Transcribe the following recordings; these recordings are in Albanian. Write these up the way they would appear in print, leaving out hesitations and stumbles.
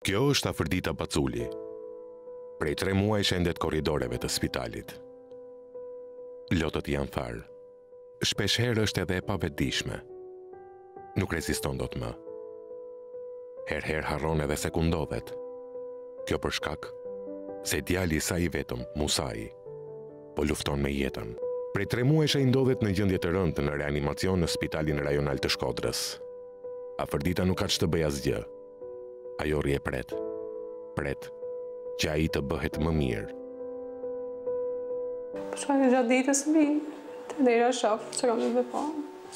Kjo është Afërdita Paculi. Prej 3 muaj shendet korridoreve të spitalit. Lotët janë farë. Shpesh herë është edhe e pavetdijshme. Nuk reziston dot më. Herë harron edhe se ku ndodhet. Kjo për shkak se djali i saj i vetëm, Musai, po lufton me jetën. Prej 3 muajsh ai ndodhet në gjendje të rëndë në reanimacion në Spitalin Rajonal të Shkodrës. Afërdita nuk ka ç'të bëjë asgjë. Ajo rrie pret që ai të bëhet më mirë. Po shkoj në gjatë ditës mi, të dera shoh që kam me pa,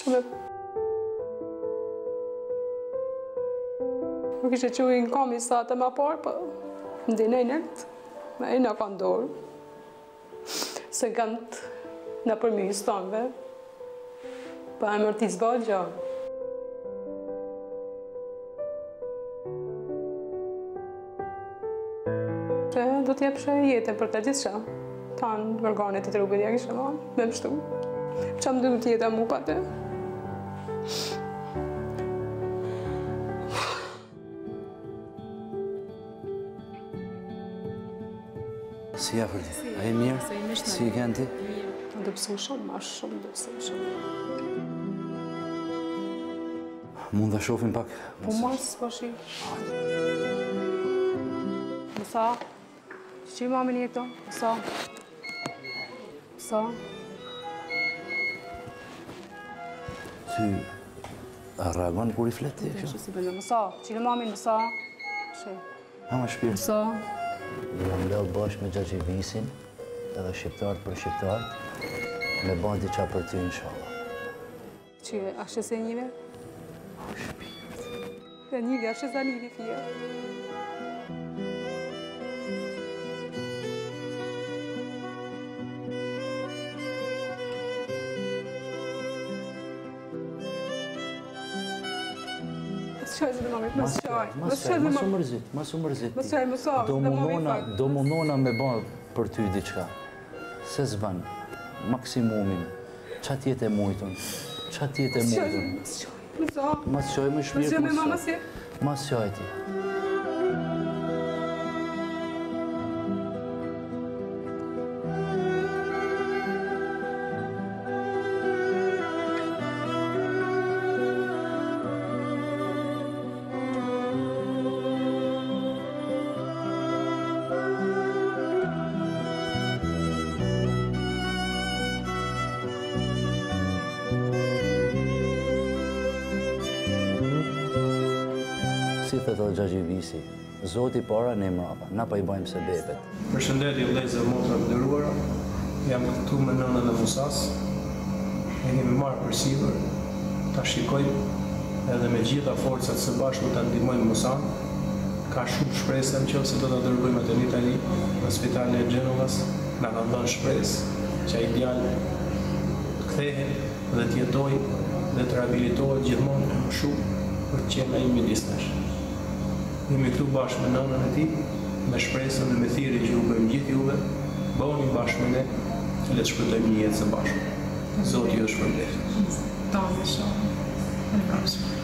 Nuk ishe që në kam i sa të ma parë, po në dine i nërt, me i në ka ndorë, se kanë në përmi i stonëve, po e mërti zba gjatë. Do t'jepshe jetën për të gjithë qa. Tanë organet i trupit ja kishe ma, me më shtu. Qa më duhet jetë mu pa të? Si Afërdi? A e mirë? Si i kënë ti? Më dëpsu shumë, ma shumë dëpsu shumë. Mund dhe shofim pak? Po mas, po shi. Mësa? Që i mamin i këto? Mësa? Mësa? Ty a reagon kur i flet ti? Si bëndë, mësa? Që i mamin, mësa? A ma shpirë? Mësa? Jam lëllë bashkë me Gjaxhivisin, edhe shqiptarët për shqiptarët, me bën diqa për ty, inshallah. Që a shese njive? O, shpirët. Dhe njive, a shese njive fje. Mas u mërzit. Do mundona me bërë për ty diqka. Se zban, maksimumin, qa tjetë e mujtën, qa tjetë e mujtën. Mas qoj më shpirë, mas qoj ti. Si thëtë dhe Gjaxhivisi, Zoti para ne mrapa, na pa i bajmë se bebet. Përshëndetje vëllezër motra të nderuara, jam këtu me nënën e Musas, e kemi marrë përsipër, ta shikojmë edhe me gjitha forcat së bashku ta ndihmojmë Musan. Ka shumë shpresë nëse do ta dërgojmë atë në Itali, në Spitalin e Gjenovas, na kanë dhënë shpresë që ai djalë të kthehet dhe të jetojë dhe të rehabilitohet gjithmonë më shumë për të qenë ai midis nesh. Jemi këtu bashkë me nënën e tij, me shpresën dhe me thirrjen që ju bëjmë gjithë juve, bëhuni bashkë me ne, le të shpëtojmë një jetë së bashku. Zoti ju shpërblet. Tonë shumë. Në prosim.